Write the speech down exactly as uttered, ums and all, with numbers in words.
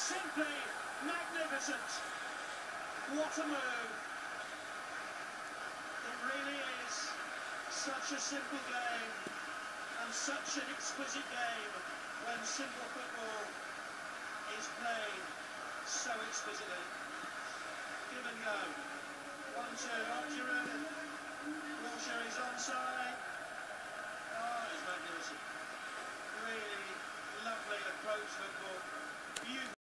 Simply magnificent. What a move. It really is such a simple game and such an exquisite game when simple football is played so exquisitely. Give and go. One, two, up Giroud.